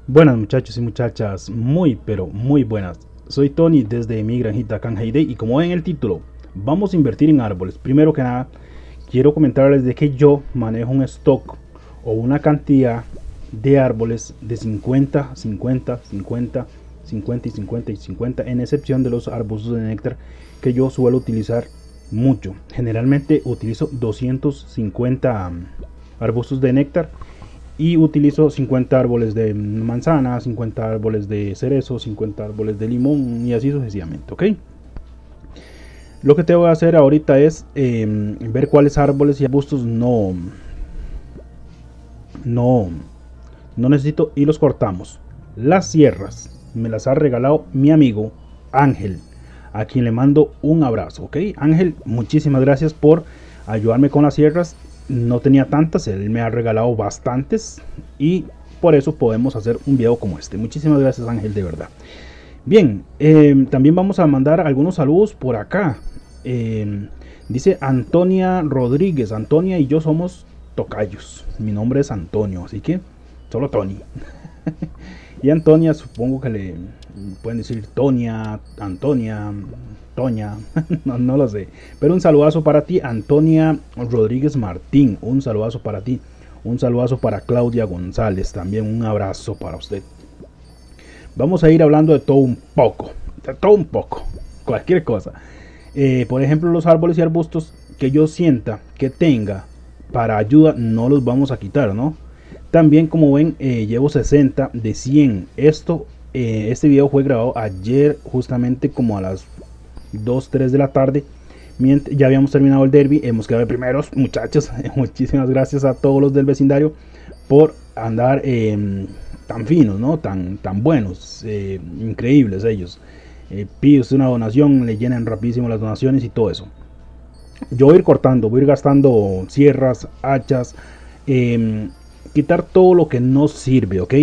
Buenas muchachos y muchachas, muy pero muy buenas. Soy Tony desde mi granjita Canjayde y como ven en el título, vamos a invertir en árboles. Primero que nada, quiero comentarles de que yo manejo un stock o una cantidad de árboles de 50, 50, 50, 50 y 50 y 50, en excepción de los arbustos de néctar que yo suelo utilizar mucho. Generalmente utilizo 250 arbustos de néctar y utilizo 50 árboles de manzana, 50 árboles de cerezo, 50 árboles de limón y así sucesivamente, ¿ok? Lo que te voy a hacer ahorita es ver cuáles árboles y arbustos no, no necesito y los cortamos. Las sierras me las ha regalado mi amigo Ángel, a quien le mando un abrazo, ¿ok? Ángel, muchísimas gracias por ayudarme con las sierras. No tenía tantas, él me ha regalado bastantes y por eso podemos hacer un video como este. Muchísimas gracias, Ángel, de verdad. Bien, también vamos a mandar algunos saludos por acá. Dice Antonia Rodríguez. Antonia y yo somos tocayos. Mi nombre es Antonio, así que solo Tony. Y Antonia, supongo que le pueden decir Tonia, Antonia, Toña, no lo sé. Pero un saludazo para ti, Antonia Rodríguez Martín. Un saludazo para ti. Un saludazo para Claudia González. También un abrazo para usted. Vamos a ir hablando de todo un poco. De todo un poco. Cualquier cosa. Por ejemplo, los árboles y arbustos que yo sienta que tenga para ayuda, no los vamos a quitar, ¿no? También, como ven, llevo 60 de 100. Este video fue grabado ayer, justamente como a las 2, 3 de la tarde. Ya habíamos terminado el derby, hemos quedado de primeros, muchachos. Muchísimas gracias a todos los del vecindario por andar tan finos, ¿no? Tan buenos, increíbles ellos. Pides una donación, le llenan rapidísimo las donaciones y todo eso. Yo voy a ir cortando, voy a ir gastando sierras, hachas, quitar todo lo que no sirve, ¿ok?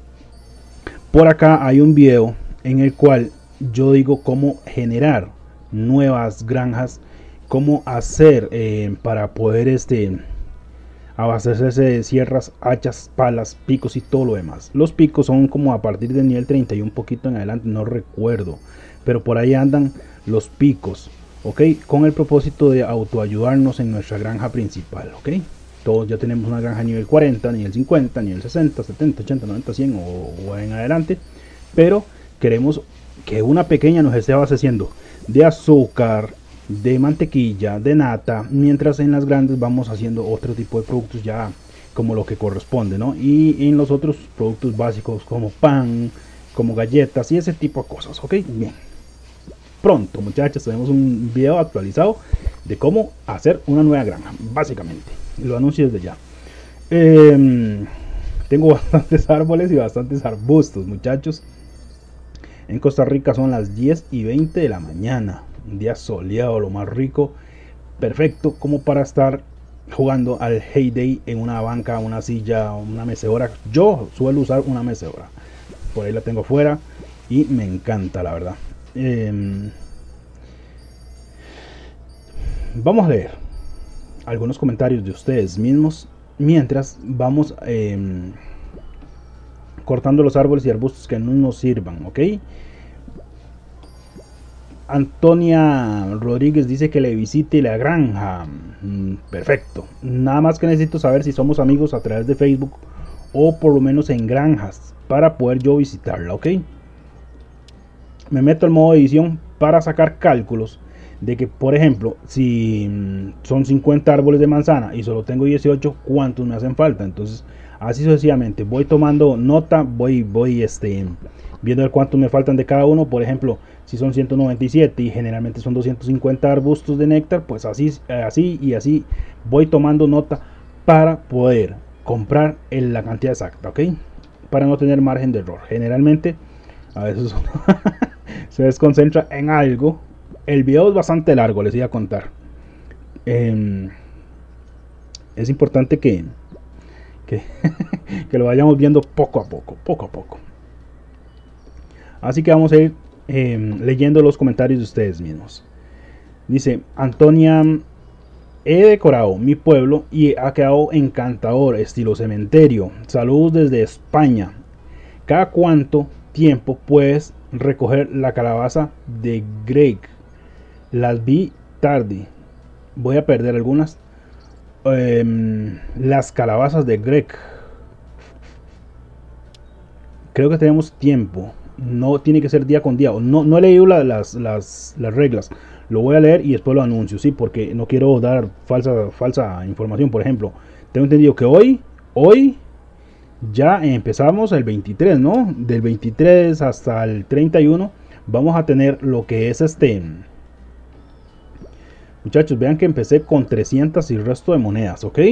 Por acá hay un video en el cual yo digo cómo generar nuevas granjas, cómo hacer para poder abastecerse de sierras, hachas, palas, picos y todo lo demás. Los picos son como a partir del nivel 30 y un poquito en adelante, no recuerdo, pero por ahí andan los picos, ok, con el propósito de autoayudarnos en nuestra granja principal, ok. Todos ya tenemos una granja nivel 40, nivel 50, nivel 60, 70, 80, 90, 100 o en adelante, pero queremos que una pequeña nos esté abasteciendo de azúcar, de mantequilla, de nata, mientras en las grandes vamos haciendo otro tipo de productos ya como lo que corresponde, ¿no? Y en los otros productos básicos como pan, como galletas y ese tipo de cosas, ¿ok? Bien. Pronto, muchachos, tenemos un video actualizado de cómo hacer una nueva granja, básicamente. Lo anuncio desde ya. Tengo bastantes árboles y bastantes arbustos, muchachos. En Costa Rica son las 10:20 de la mañana. Un día soleado, lo más rico. Perfecto como para estar jugando al Hay Day en una banca, una silla, una mecedora. Yo suelo usar una mecedora. Por ahí la tengo fuera y me encanta, la verdad. Vamos a leer algunos comentarios de ustedes mismos mientras vamos cortando los árboles y arbustos que no nos sirvan, ok. Antonia Rodríguez dice que le visite la granja. Perfecto. Nada más que necesito saber si somos amigos a través de Facebook o por lo menos en granjas para poder yo visitarla, ok. Me meto al modo edición para sacar cálculos de que, por ejemplo, si son 50 árboles de manzana y solo tengo 18, ¿cuántos me hacen falta? Entonces, así sucesivamente, voy tomando nota, voy viendo cuántos me faltan de cada uno. Por ejemplo, si son 197 y generalmente son 250 arbustos de néctar, pues así y así voy tomando nota para poder comprar en la cantidad exacta, ¿ok? Para no tener margen de error. Generalmente, a veces se desconcentra en algo. El video es bastante largo, les voy a contar. Es importante que lo vayamos viendo poco a poco. Así que vamos a ir leyendo los comentarios de ustedes mismos. Dice Antonia: he decorado mi pueblo y ha quedado encantador, estilo cementerio. Saludos desde España. ¿Cada cuánto tiempo puedes recoger la calabaza de Greg? Las vi tarde. Voy a perder algunas. Las calabazas de Greg. Creo que tenemos tiempo. No tiene que ser día con día. No he leído las reglas. Lo voy a leer y después lo anuncio, ¿sí? Porque no quiero dar falsa información. Por ejemplo, tengo entendido que hoy ya empezamos el 23, ¿no? Del 23 hasta el 31 vamos a tener lo que es muchachos, vean que empecé con 300 y resto de monedas, ¿ok?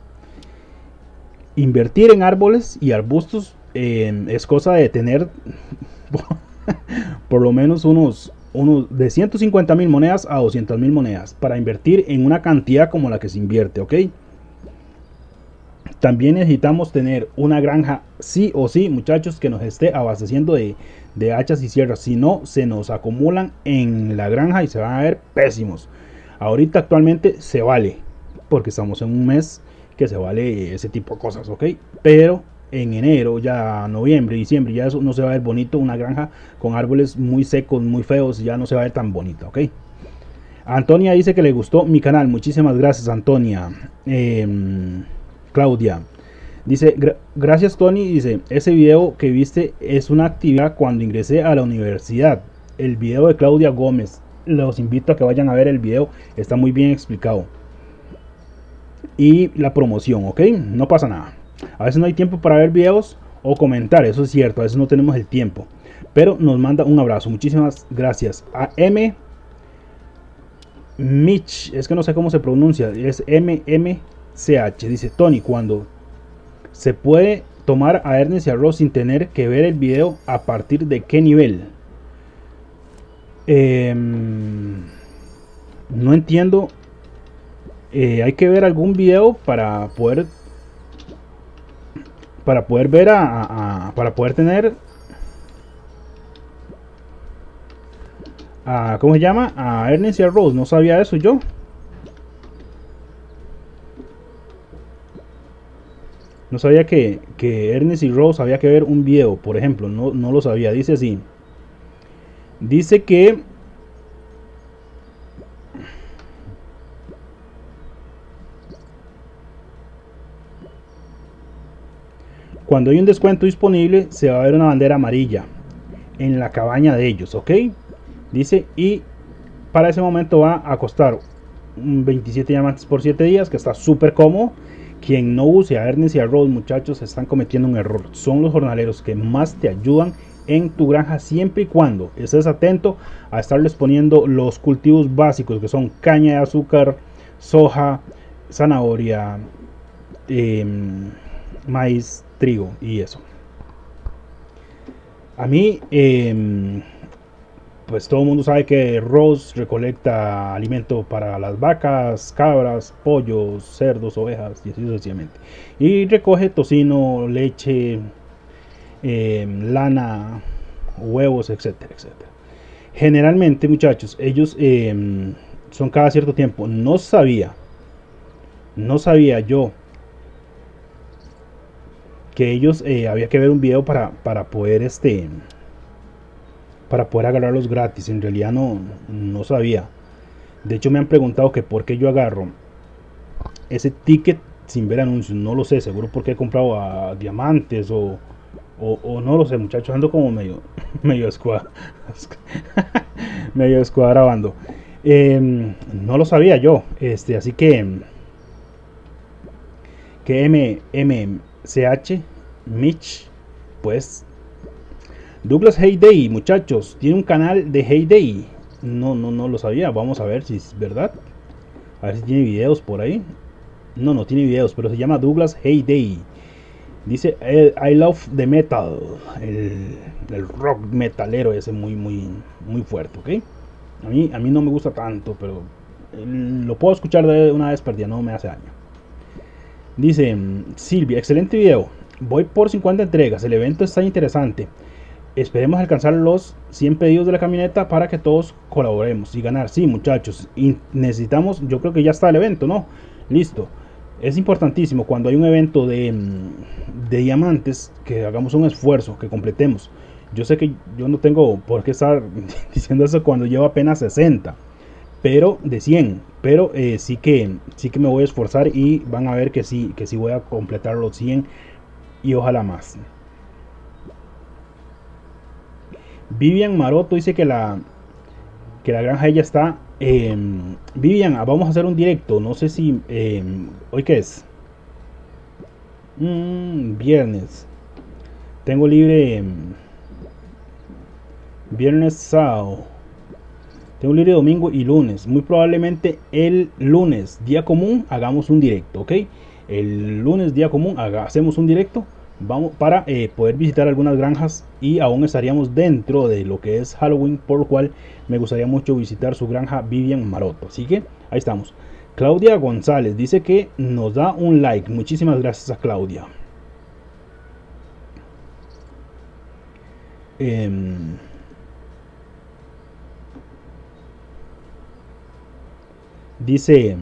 Invertir en árboles y arbustos es cosa de tener por lo menos unos de 150.000 monedas a 200.000 monedas para invertir en una cantidad como la que se invierte, ¿ok? También necesitamos tener una granja sí o sí, muchachos, que nos esté abasteciendo de hachas y sierras. Si no, se nos acumulan en la granja y se van a ver pésimos. Ahorita actualmente se vale, porque estamos en un mes que se vale ese tipo de cosas, ¿ok? Pero en enero, ya noviembre, diciembre, ya eso no se va a ver bonito. Una granja con árboles muy secos, muy feos, ya no se va a ver tan bonita, ¿ok? Antonia dice que le gustó mi canal. Muchísimas gracias, Antonia. Claudia dice, gracias Tony, dice, ese video que viste es una actividad cuando ingresé a la universidad. El video de Claudia Gómez, los invito a que vayan a ver el video, está muy bien explicado. Y la promoción, ok, no pasa nada. A veces no hay tiempo para ver videos o comentar, eso es cierto, a veces no tenemos el tiempo, pero nos manda un abrazo. Muchísimas gracias a M Mitch, es que no sé cómo se pronuncia, es MMCH, dice Tony, cuando se puede tomar a Ernest y a Ross sin tener que ver el video, a partir de qué nivel. No entiendo. Hay que ver algún video para poder ver para poder tener ¿cómo se llama? A Ernest y a Rose. No sabía eso yo. No sabía que Ernest y Rose había que ver un video, por ejemplo. No lo sabía. Dice así. Dice que cuando hay un descuento disponible, se va a ver una bandera amarilla en la cabaña de ellos, ¿ok? Dice, y para ese momento va a costar 27 diamantes por 7 días, que está súper cómodo. Quien no use a Ernest y a Rose, muchachos, están cometiendo un error. Son los jornaleros que más te ayudan en tu granja, siempre y cuando estés atento a estarles poniendo los cultivos básicos, que son caña de azúcar, soja, zanahoria, maíz, trigo y eso. A mí pues todo el mundo sabe que Rose recolecta alimento para las vacas, cabras, pollos, cerdos, ovejas y así sucesivamente, y recoge tocino, leche, lana, huevos, etcétera, etcétera. Generalmente, muchachos, ellos son cada cierto tiempo. No sabía yo que ellos había que ver un video para poder para poder agarrarlos gratis. En realidad no sabía. De hecho me han preguntado que por qué yo agarro ese ticket sin ver anuncios. No lo sé, seguro porque he comprado a diamantes o no lo sé, muchachos. Ando como medio medio escuadrabando. No lo sabía yo. Así que MMCH Mitch, pues Douglas Hayday, muchachos, tiene un canal de Hayday. No lo sabía. Vamos a ver si es verdad. A ver si tiene videos por ahí. No tiene videos, pero se llama Douglas Hayday. Dice I love the metal, el rock metalero ese muy fuerte, ¿ok? A mí no me gusta tanto, pero lo puedo escuchar de una vez perdida, no me hace daño. Dice Silvia, excelente video. Voy por 50 entregas, el evento está interesante. Esperemos alcanzar los 100 pedidos de la camioneta para que todos colaboremos y ganar. Sí, muchachos, y necesitamos, yo creo que ya está el evento, ¿no? Listo. Es importantísimo cuando hay un evento de diamantes que hagamos un esfuerzo, que completemos. Yo sé que yo no tengo por qué estar diciendo eso cuando llevo apenas 60, pero de 100, pero sí que me voy a esforzar y van a ver que sí voy a completar los 100 y ojalá más. Vivian Maroto dice que la granja ella está. Vivian, vamos a hacer un directo. No sé si hoy qué es. Viernes. Tengo libre viernes, sábado. Tengo libre domingo y lunes. Muy probablemente el lunes, día común, hagamos un directo, ¿ok? El lunes, día común, hacemos un directo. Vamos para poder visitar algunas granjas y aún estaríamos dentro de lo que es Halloween, por lo cual me gustaría mucho visitar su granja Vivian Maroto. Así que ahí estamos. Claudia González dice que nos da un like. Muchísimas gracias a Claudia. Dice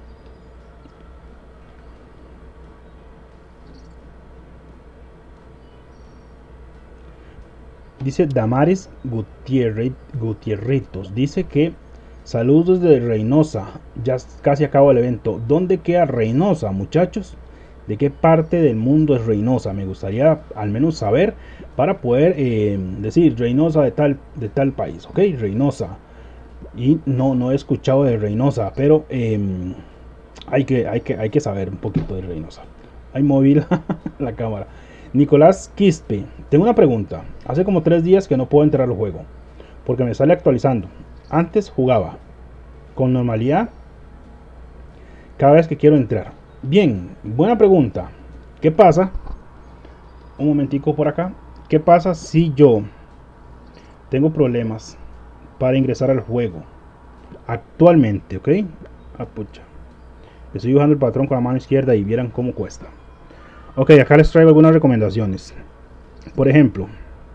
Damaris Gutierritos, dice que saludos desde Reynosa, ya casi acabo el evento. ¿Dónde queda Reynosa, muchachos? ¿De qué parte del mundo es Reynosa? Me gustaría al menos saber para poder decir Reynosa de tal país, ¿ok? Reynosa. Y no he escuchado de Reynosa, pero hay que saber un poquito de Reynosa. Hay móvil la cámara. Nicolás Quispe, tengo una pregunta. Hace como 3 días que no puedo entrar al juego porque me sale actualizando. Antes jugaba con normalidad cada vez que quiero entrar. Bien, buena pregunta. ¿Qué pasa? Un momentico por acá. ¿Qué pasa si yo tengo problemas para ingresar al juego actualmente? Ok, pucha, estoy dibujando el patrón con la mano izquierda y vieran cómo cuesta. Ok, acá les traigo algunas recomendaciones. Por ejemplo,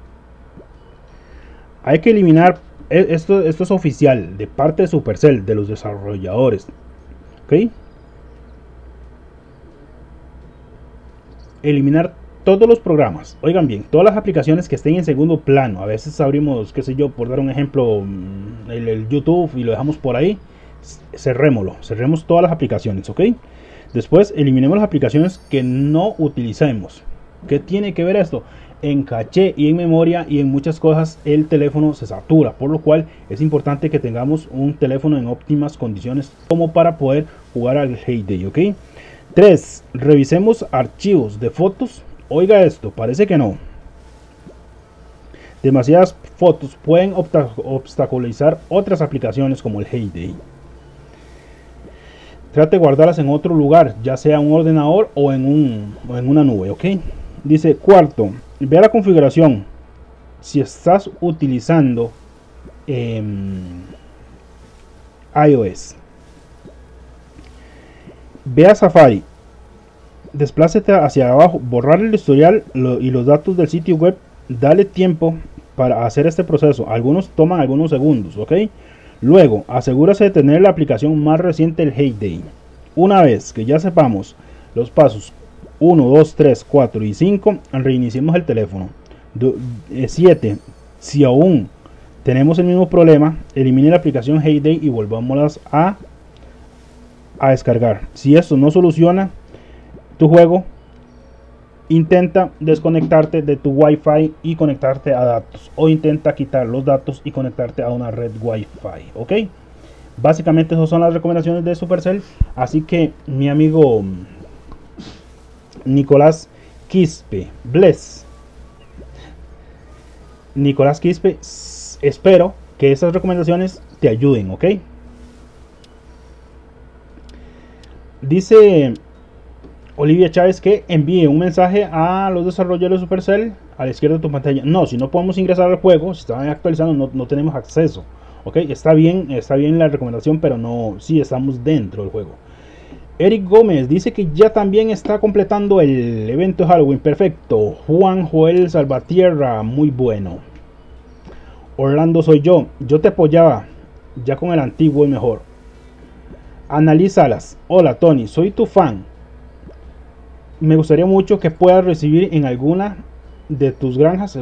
hay que eliminar esto es oficial de parte de Supercell, de los desarrolladores. Ok, eliminar todos los programas, oigan bien, todas las aplicaciones que estén en segundo plano. A veces abrimos, qué sé yo, por dar un ejemplo, el YouTube y lo dejamos por ahí. Cerremos todas las aplicaciones, ok. Después eliminemos las aplicaciones que no utilicemos. ¿Qué tiene que ver esto? En caché y en memoria y en muchas cosas el teléfono se satura, por lo cual es importante que tengamos un teléfono en óptimas condiciones como para poder jugar al Hay Day, ok. 3. Revisemos archivos de fotos. Oiga esto, parece que no. Demasiadas fotos pueden obstaculizar otras aplicaciones como el Hay Day. Trate de guardarlas en otro lugar, ya sea un ordenador o en una nube, ¿ok? Dice, 4. Ve a la configuración. Si estás utilizando iOS, ve a Safari. Desplácete hacia abajo, borrar el historial y los datos del sitio web. Dale tiempo para hacer este proceso. Algunos toman algunos segundos, ¿ok? Luego, asegúrese de tener la aplicación más reciente del Hay Day. Una vez que ya sepamos los pasos 1, 2, 3, 4 y 5, reiniciemos el teléfono. 7. Si aún tenemos el mismo problema, elimine la aplicación Hay Day y volvámoslas a descargar. Si esto no soluciona tu juego, intenta desconectarte de tu Wi-Fi y conectarte a datos, o intenta quitar los datos y conectarte a una red Wi-Fi, ok. Básicamente esas son las recomendaciones de Supercell. Así que mi amigo Nicolás Quispe, Nicolás Quispe, espero que esas recomendaciones te ayuden, ok. Dice Olivia Chávez que envíe un mensaje a los desarrolladores de Supercell a la izquierda de tu pantalla. No, si no podemos ingresar al juego, si están actualizando, no tenemos acceso. Ok, está bien la recomendación, pero no, sí estamos dentro del juego. Eric Gómez dice que ya también está completando el evento de Halloween. Perfecto. Juan Joel Salvatierra, muy bueno. Orlando soy yo te apoyaba, ya con el antiguo es mejor. Analízalas. Hola Tony, soy tu fan. me gustaría mucho que puedas recibir en alguna de tus granjas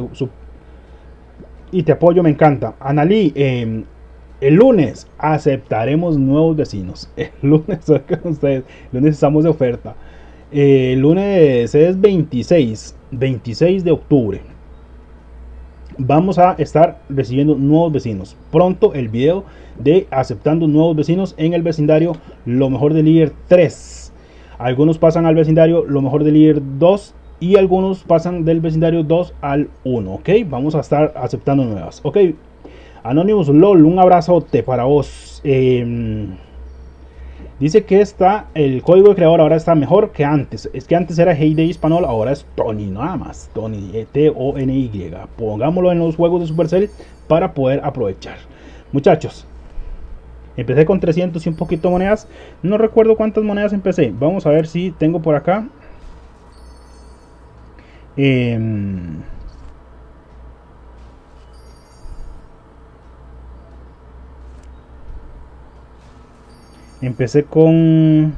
y te apoyo, me encanta. Analí, el lunes aceptaremos nuevos vecinos. El lunes, ustedes, el lunes estamos de oferta. El lunes es 26 de octubre. Vamos a estar recibiendo nuevos vecinos. Pronto el video de aceptando nuevos vecinos en el vecindario Lo Mejor del Líder 3. Algunos pasan al vecindario Lo Mejor del Líder 2 y algunos pasan del vecindario 2 al 1. Ok, vamos a estar aceptando nuevas. Ok, Anonymous LOL, un abrazote para vos. Dice que el código de creador ahora está mejor que antes. Es que antes era Heyday Hispanol, ahora es Tony, nada más. Tony, Tony. Pongámoslo en los juegos de Supercell para poder aprovechar. Muchachos, empecé con 300 y un poquito monedas. No recuerdo cuántas monedas empecé. Vamos a ver si tengo por acá. Empecé con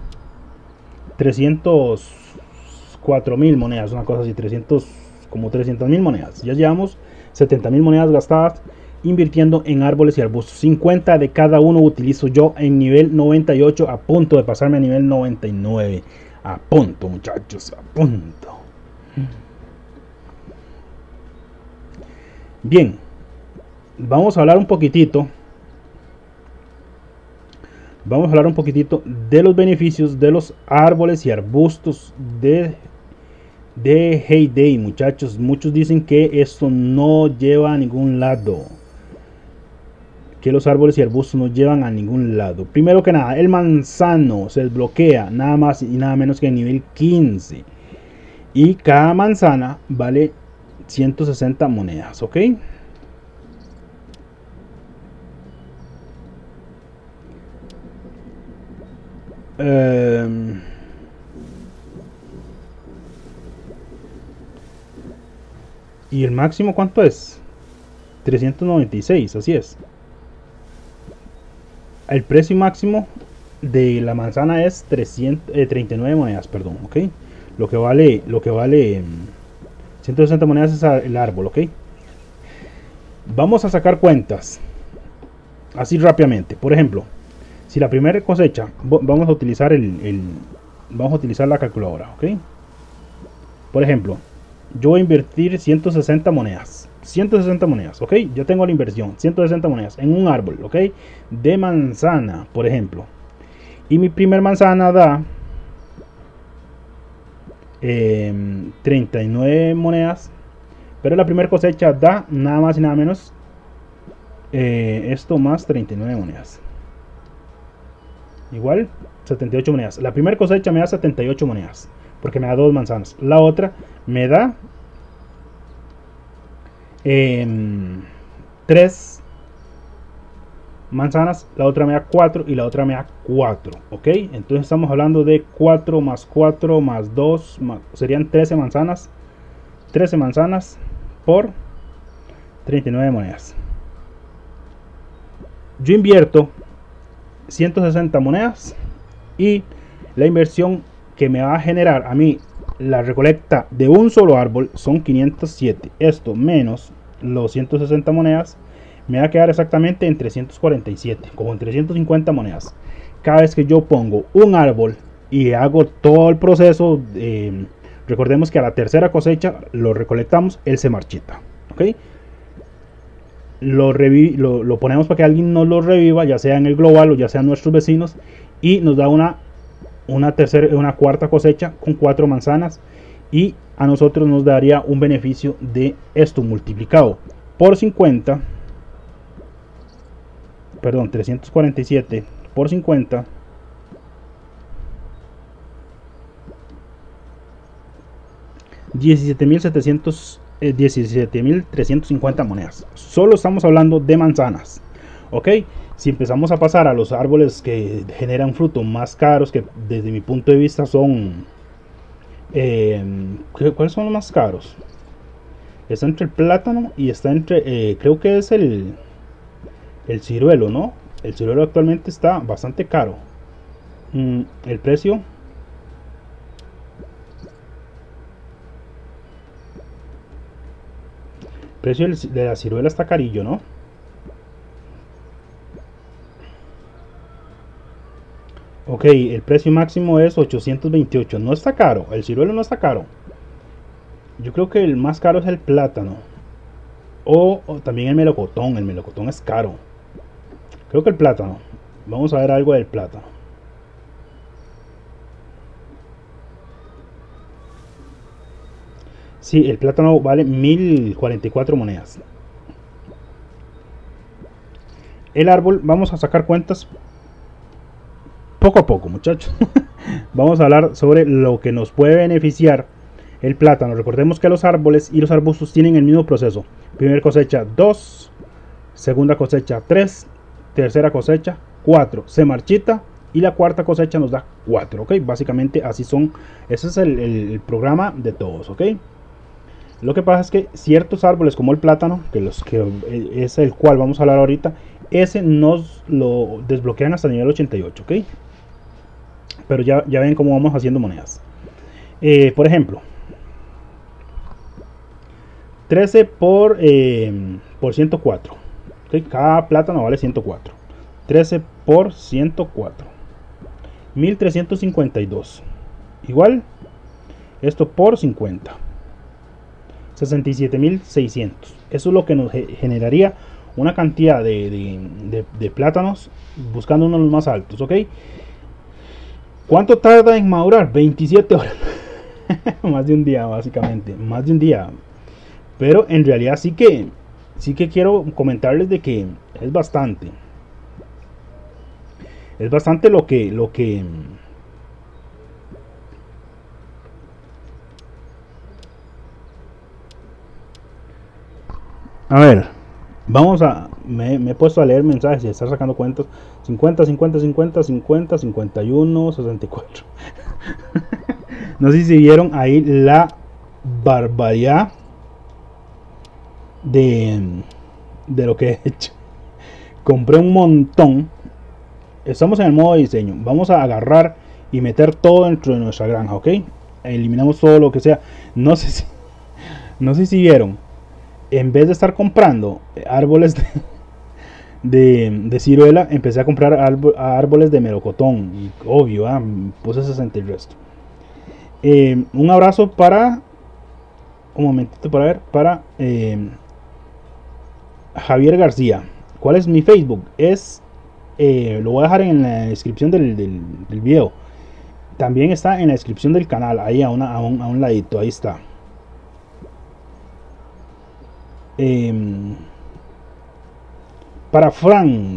304.000 monedas, una cosa así, como 300.000 monedas. Ya llevamos 70.000 monedas gastadas invirtiendo en árboles y arbustos. 50 de cada uno utilizo yo en nivel 98, a punto de pasarme a nivel 99. A punto, muchachos, a punto. Bien, vamos a hablar un poquitito. Vamos a hablar un poquitito de los beneficios de los árboles y arbustos de Heyday, muchachos. Muchos dicen que esto no lleva a ningún lado. Que los árboles y arbustos no llevan a ningún lado. Primero que nada, el manzano se desbloquea nada más y nada menos que en nivel 15. Y cada manzana vale 160 monedas, ¿ok? ¿Y el máximo cuánto es? 396, así es. El precio máximo de la manzana es 39 monedas, perdón, ¿ok? Lo que vale 160 monedas es el árbol, ¿ok? Vamos a sacar cuentas así rápidamente. Por ejemplo, si la primera cosecha, vamos a utilizar la calculadora, ¿ok? Por ejemplo, yo voy a invertir 160 monedas. 160 monedas, ¿ok? Yo tengo la inversión, 160 monedas en un árbol, ¿ok? De manzana, por ejemplo. Y mi primer manzana da 39 monedas. Pero la primera cosecha da nada más y nada menos esto más 39 monedas. Igual 78 monedas. La primera cosecha me da 78 monedas porque me da 2 manzanas. La otra me da 3 manzanas, la otra me da 4 y la otra me da 4, ok. Entonces estamos hablando de 4 más 4 más 2 serían 13 manzanas. 13 manzanas por 39 monedas. Yo invierto 160 monedas y la inversión que me va a generar a mí la recolecta de un solo árbol son 507. Esto menos los 160 monedas me va a quedar exactamente en 347, como en 350 monedas. Cada vez que yo pongo un árbol y hago todo el proceso, recordemos que a la tercera cosecha lo recolectamos, él se marchita, ¿ok? Lo ponemos para que alguien nos lo reviva, ya sea en el global o ya sean nuestros vecinos, y nos da una cuarta cosecha con 4 manzanas, y a nosotros nos daría un beneficio de esto multiplicado por 50, perdón, 347 por 50, $17,350 monedas. Solo estamos hablando de manzanas, ok. Si empezamos a pasar a los árboles que generan fruto más caros, que desde mi punto de vista son ¿cuáles son los más caros? Está entre el plátano y está entre creo que es el ciruelo, ¿no? El ciruelo actualmente está bastante caro. El precio precio de la ciruela está carillo, ¿no? Ok, el precio máximo es 828. No está caro, el ciruelo no está caro. Yo creo que el más caro es el plátano. O también el melocotón. El melocotón es caro. Creo que el plátano. Vamos a ver algo del plátano. Sí, el plátano vale 1044 monedas. El árbol, vamos a sacar cuentas poco a poco, muchachos. Vamos a hablar sobre lo que nos puede beneficiar el plátano. Recordemos que los árboles y los arbustos tienen el mismo proceso. Primera cosecha 2, segunda cosecha 3, tercera cosecha 4, se marchita y la cuarta cosecha nos da 4, ok. Básicamente así son. Ese es el programa de todos, ok. Lo que pasa es que ciertos árboles como el plátano, que es el cual vamos a hablar ahorita, ese nos lo desbloquean hasta el nivel 88, ok. Pero ya ven cómo vamos haciendo monedas. Por ejemplo, 13 por 104, ¿okay? Cada plátano vale 104. 13 por 104, 1352. Igual, esto por 50, 67.600. Eso es lo que nos generaría una cantidad de plátanos, buscando uno de los más altos, ¿ok? ¿Cuánto tarda en madurar? 27 horas. Más de un día, básicamente. Más de un día. Pero en realidad sí que quiero comentarles de que es bastante. Es bastante lo que a ver, vamos a me he puesto a leer mensajes y a estar sacando cuentas. 50, 50, 50, 50, 51, 64. No sé si vieron ahí la barbaridad de lo que he hecho. Compré un montón. Estamos en el modo de diseño. Vamos a agarrar y meter todo dentro de nuestra granja, ¿ok? Eliminamos todo lo que sea. No sé si vieron. En vez de estar comprando árboles de ciruela, empecé a comprar árboles de melocotón. Y obvio, puse 60 y el resto. Un abrazo para... Un momentito para ver. Para Javier García. ¿Cuál es mi Facebook? Lo voy a dejar en la descripción del video. También está en la descripción del canal. Ahí a un ladito. Ahí está. Para Frank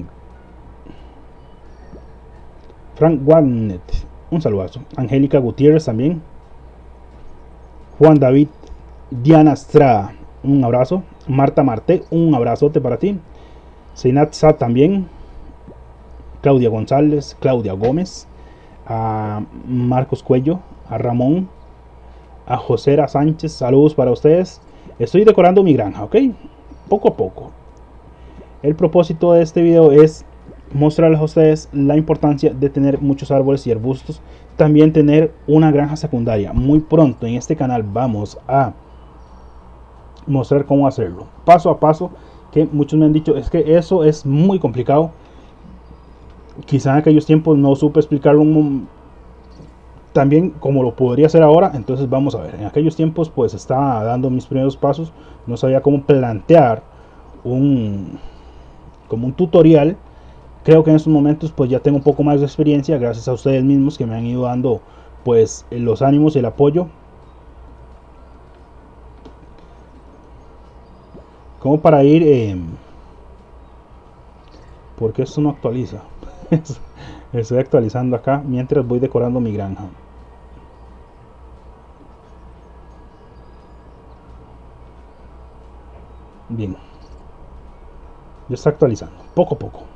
Wagnet, un saludazo. Angélica Gutiérrez también. Juan David, Diana Estrada, un abrazo. Marta Marte, un abrazote para ti. Seinat Sa también. Claudia González, Claudia Gómez, a Marcos Cuello, a Ramón, a Josera Sánchez, saludos para ustedes. Estoy decorando mi granja, ok, poco a poco. El propósito de este video es mostrarles a ustedes la importancia de tener muchos árboles y arbustos, también tener una granja secundaria. Muy pronto en este canal vamos a mostrar cómo hacerlo paso a paso, que muchos me han dicho es que eso es muy complicado. Quizá en aquellos tiempos no supe explicarlo también como lo podría hacer ahora. Entonces vamos a ver. En aquellos tiempos pues estaba dando mis primeros pasos. No sabía cómo plantear como un tutorial. Creo que en estos momentos pues ya tengo un poco más de experiencia. Gracias a ustedes mismos que me han ido dando pues los ánimos y el apoyo. Como para ir... porque esto no actualiza. Estoy actualizando acá mientras voy decorando mi granja. Bien, ya está actualizando poco a poco.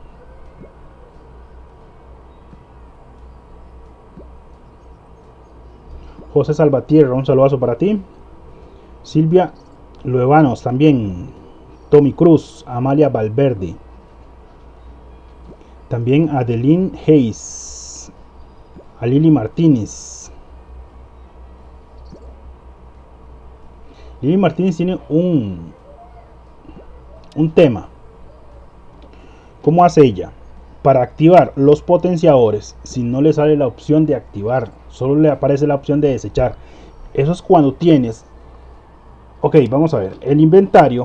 José Salvatierra, un saludazo para ti. Silvia Luevanos también. Tommy Cruz, Amalia Valverde. También Adeline Hayes, a Lili Martínez. Lili Martínez tiene un un tema. ¿Cómo hace ella? Para activar los potenciadores, si no le sale la opción de activar, solo le aparece la opción de desechar. Eso es cuando tienes, ok, vamos a ver, el inventario,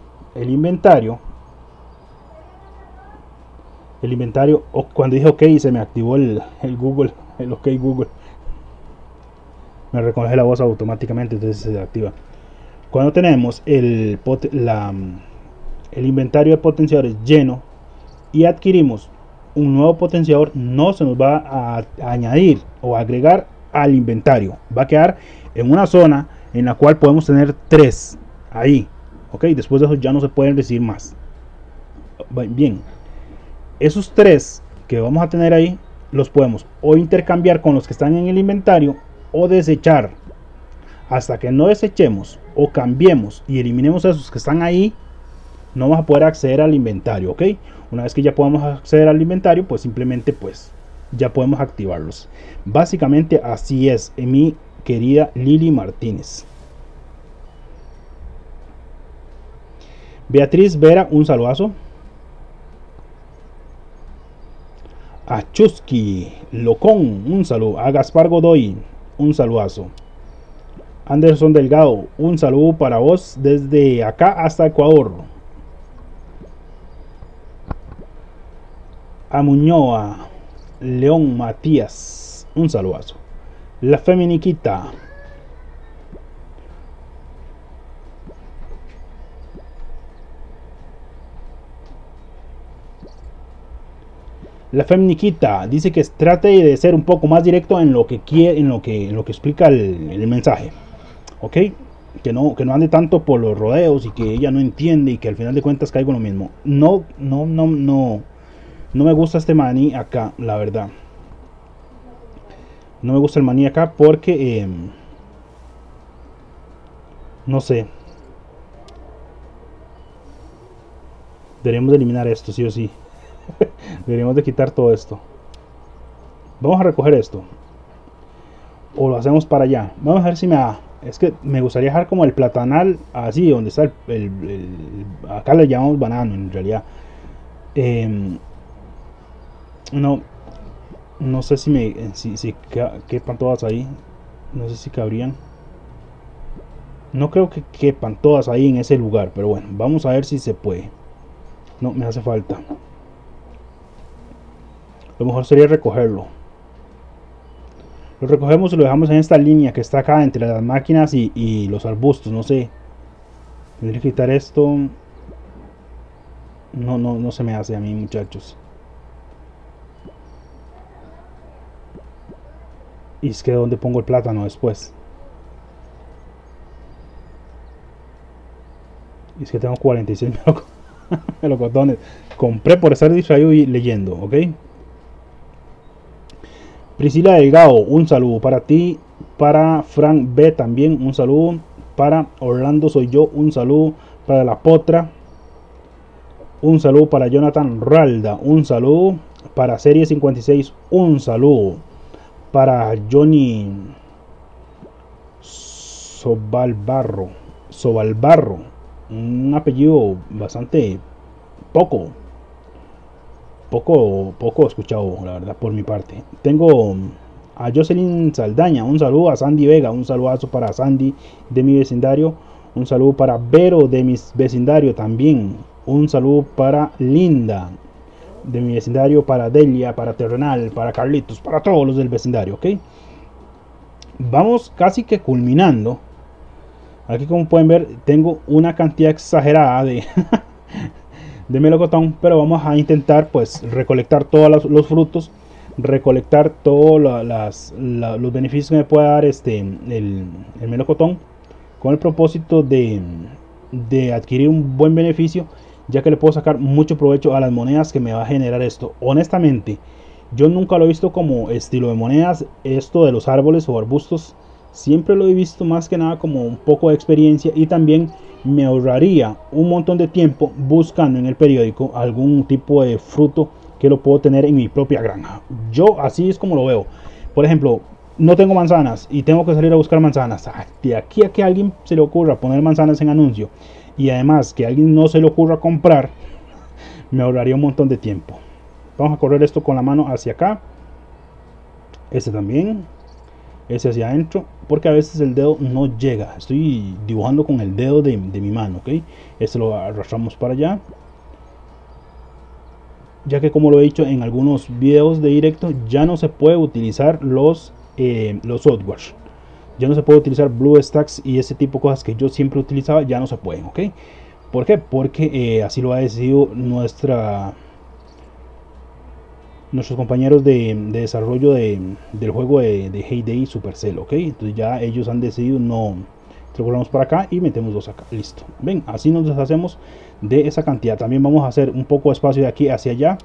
o cuando dije ok se me activó el Google, el ok Google, me reconoce la voz automáticamente, entonces se activa. Cuando tenemos el inventario de potenciadores lleno y adquirimos un nuevo potenciador, no se nos va a añadir o agregar al inventario, va a quedar en una zona en la cual podemos tener 3 ahí, ok, después de eso ya no se pueden recibir más. Bien, esos 3 que vamos a tener ahí los podemos o intercambiar con los que están en el inventario o desechar. Hasta que no desechemos o cambiemos y eliminemos esos que están ahí, no vamos a poder acceder al inventario, ok. Una vez que ya podemos acceder al inventario, pues simplemente pues ya podemos activarlos. Básicamente así es, mi querida Lili Martínez. Beatriz Vera, un saludazo. A Chusky Locón, un saludo. A Gaspar Godoy, un saludazo. Anderson Delgado, un saludo para vos desde acá hasta Ecuador. A Muñoa León Matías, un saludazo. La Feminiquita. La Femniquita dice que trate de ser un poco más directo en lo que quiere, en lo que explica el mensaje, ok, que no ande tanto por los rodeos y que ella no entiende y que al final de cuentas caigo en lo mismo. No me gusta este maní acá, la verdad. No me gusta el maní acá porque no sé. Deberíamos de eliminar esto sí o sí. Deberíamos de quitar todo esto. Vamos a recoger esto. O lo hacemos para allá. Vamos a ver si me da. Es que me gustaría dejar como el platanal así, donde está acá le llamamos banano en realidad. No sé si quepan todas ahí. No sé si cabrían. No creo que quepan todas ahí en ese lugar. Pero bueno, vamos a ver si se puede. No, me hace falta. Lo mejor sería recogerlo. Lo recogemos y lo dejamos en esta línea que está acá entre las máquinas y los arbustos. No sé. Tendría que quitar esto. No se me hace a mí, muchachos. Y es que donde pongo el plátano después. Y es que tengo 46 melocotones. Compré por estar distraído y leyendo, ¿ok? Priscila Delgado, un saludo para ti. Para Frank B también, un saludo. Para Orlando Soy Yo, un saludo. Para La Potra, un saludo. Para Jonathan Ralda, un saludo. Para Serie 56, un saludo. Para Johnny Sobalbarro, un apellido bastante poco escuchado, la verdad, por mi parte. Tengo a Jocelyn Saldaña, un saludo. A Sandy Vega, un saludazo para Sandy de mi vecindario. Un saludo para Vero de mi vecindario también. Un saludo para Linda de mi vecindario, para Delia, para Terrenal, para Carlitos, para todos los del vecindario, ok. Vamos casi que culminando. Aquí, como pueden ver, tengo una cantidad exagerada de de melocotón, pero vamos a intentar pues recolectar todos los frutos, recolectar todos los beneficios que me pueda dar el melocotón, con el propósito de adquirir un buen beneficio, ya que le puedo sacar mucho provecho a las monedas que me va a generar esto. Honestamente, yo nunca lo he visto como estilo de monedas, esto de los árboles o arbustos. Siempre lo he visto más que nada como un poco de experiencia, y también me ahorraría un montón de tiempo buscando en el periódico algún tipo de fruto que lo puedo tener en mi propia granja. Yo así es como lo veo. Por ejemplo, no tengo manzanas y tengo que salir a buscar manzanas. De aquí a que a alguien se le ocurra poner manzanas en anuncio y además que a alguien no se le ocurra comprar, me ahorraría un montón de tiempo. Vamos a correr esto con la mano hacia acá, este también, ese hacia adentro, porque a veces el dedo no llega. Estoy dibujando con el dedo de mi mano, ok. Este lo arrastramos para allá, ya que, como lo he dicho en algunos videos de directo, ya no se puede utilizar los softwares, ya no se puede utilizar BlueStacks y ese tipo de cosas que yo siempre utilizaba, ya no se pueden, ok. ¿Por qué? Porque así lo ha decidido nuestros compañeros de desarrollo del juego de Hay Day Supercell, ok. Entonces ya ellos han decidido no. Recordamos para acá y metemos dos acá, listo. Ven, así nos deshacemos de esa cantidad. También vamos a hacer un poco de espacio de aquí hacia allá.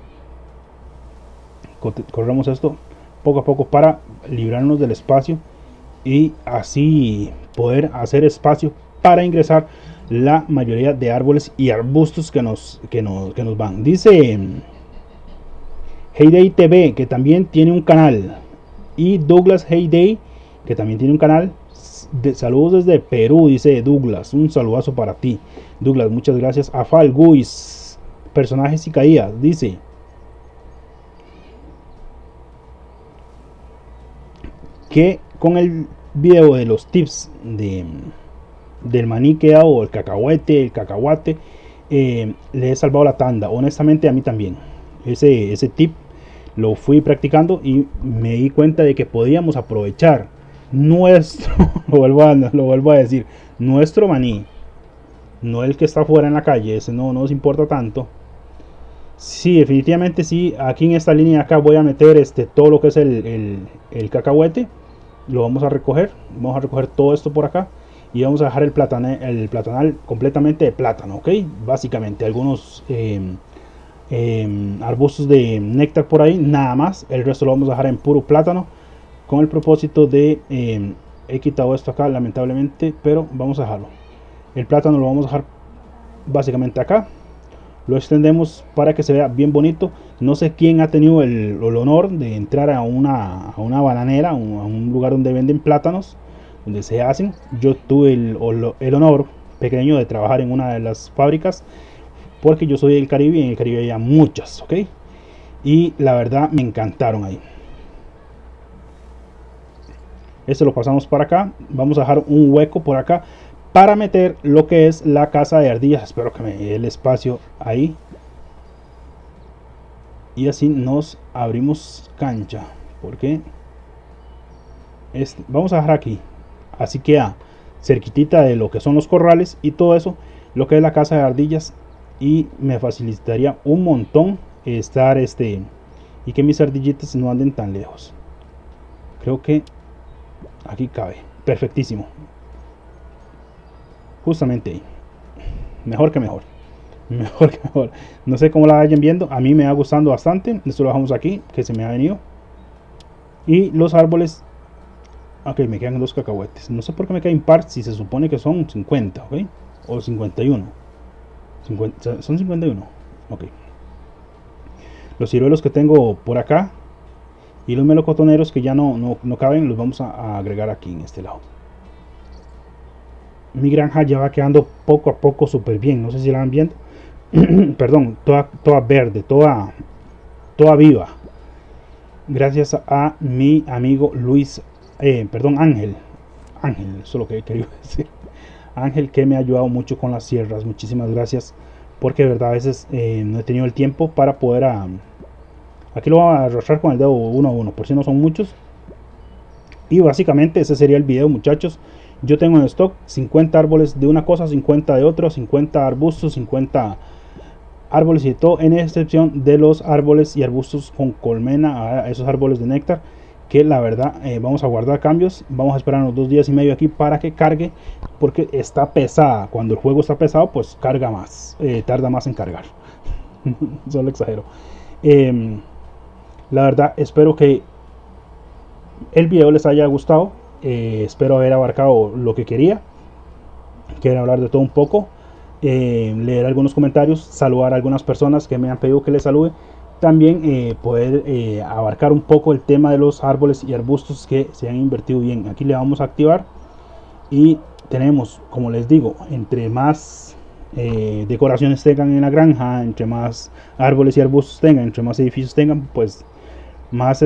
Corremos esto poco a poco para librarnos del espacio y así poder hacer espacio para ingresar la mayoría de árboles y arbustos que nos van. Dice Heyday TV, que también tiene un canal, y Douglas Heyday, que también tiene un canal. Saludos desde Perú, dice Douglas. Un saludazo para ti, Douglas, muchas gracias. A Falguis, personajes y caídas, dice que con el video de los tips del maní que hago, el cacahuate, le he salvado la tanda. Honestamente, a mí también. Ese tip lo fui practicando y me di cuenta de que podíamos aprovechar nuestro lo vuelvo a decir, nuestro maní, no el que está fuera en la calle. Ese no nos importa tanto. Sí, definitivamente sí. Aquí en esta línea acá voy a meter todo lo que es el cacahuete. Lo vamos a recoger todo esto por acá y vamos a dejar el platanal completamente de plátano, ok. Básicamente algunos arbustos de néctar por ahí, nada más. El resto lo vamos a dejar en puro plátano, con el propósito de he quitado esto acá lamentablemente, pero vamos a dejarlo. El plátano lo vamos a dejar básicamente acá. Lo extendemos para que se vea bien bonito. No sé quién ha tenido el honor de entrar a una bananera, a un lugar donde venden plátanos, donde se hacen. Yo tuve el honor pequeño de trabajar en una de las fábricas, porque yo soy del Caribe y en el Caribe había muchas, ok. Y la verdad me encantaron ahí. Esto lo pasamos para acá. Vamos a dejar un hueco por acá para meter lo que es la casa de ardillas. Espero que me dé el espacio ahí. Y así nos abrimos cancha. Porque vamos a dejar aquí. Así queda cerquitita de lo que son los corrales y todo eso, lo que es la casa de ardillas. Y me facilitaría un montón estar y que mis ardillitas no anden tan lejos. Creo que aquí cabe. Perfectísimo. Justamente ahí. Mejor que mejor. Mejor que mejor. No sé cómo la vayan viendo. A mí me va gustando bastante. Esto lo dejamos aquí, que se me ha venido. Y los árboles. Ok, me quedan dos cacahuetes. No sé por qué me queda impar si se supone que son 50, ok. O 51. Son 51. Ok. Los ciruelos que tengo por acá y los melocotoneros que ya no caben, los vamos a agregar aquí en este lado. Mi granja ya va quedando poco a poco súper bien. No sé si la van viendo. Perdón, toda verde, toda viva. Gracias a mi amigo Luis, Ángel, eso es lo que quería decir. Ángel, que me ha ayudado mucho con las sierras. Muchísimas gracias, porque de verdad a veces no he tenido el tiempo para poder aquí lo voy a arrastrar con el dedo uno a uno, por si no son muchos. Y básicamente ese sería el video, muchachos. Yo tengo en stock 50 árboles de una cosa, 50 de otro, 50 arbustos, 50 árboles y todo, en excepción de los árboles y arbustos con colmena, a esos árboles de néctar, que la verdad vamos a guardar cambios. Vamos a esperar unos 2 días y medio aquí para que cargue, porque está pesada. Cuando el juego está pesado, pues carga más, tarda más en cargar. Solo exagero. La verdad, espero que el video les haya gustado. Espero haber abarcado lo que quería, que era hablar de todo un poco, leer algunos comentarios, saludar a algunas personas que me han pedido que les salude. También poder abarcar un poco el tema de los árboles y arbustos que se han invertido bien. Aquí le vamos a activar y tenemos, como les digo, entre más decoraciones tengan en la granja, entre más árboles y arbustos tengan, entre más edificios tengan, pues más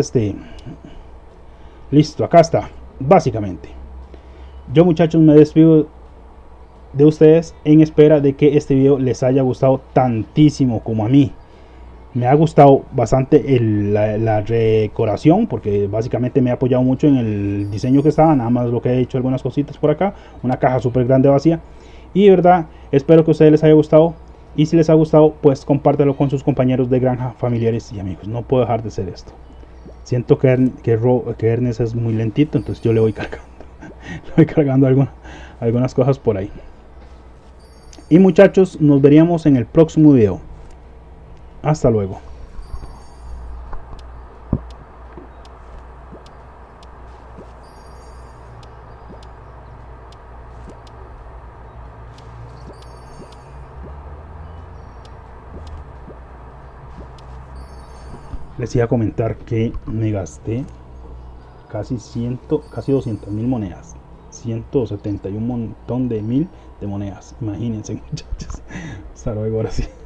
listo, acá está, básicamente. Yo, muchachos, me despido de ustedes en espera de que este video les haya gustado tantísimo como a mí. Me ha gustado bastante la decoración, porque básicamente me he apoyado mucho en el diseño que estaba, nada más lo que he hecho algunas cositas por acá, una caja súper grande vacía. Y de verdad, espero que a ustedes les haya gustado, y si les ha gustado, pues compártelo con sus compañeros de granja, familiares y amigos. No puedo dejar de hacer esto. Siento que Ernest es muy lentito, entonces yo le voy cargando, le voy cargando algunas cosas por ahí. Y muchachos, nos veríamos en el próximo video. Hasta luego. Les iba a comentar que me gasté casi 200.000 monedas. 171 montón de mil de monedas. Imagínense, muchachos. Hasta luego, ahora sí.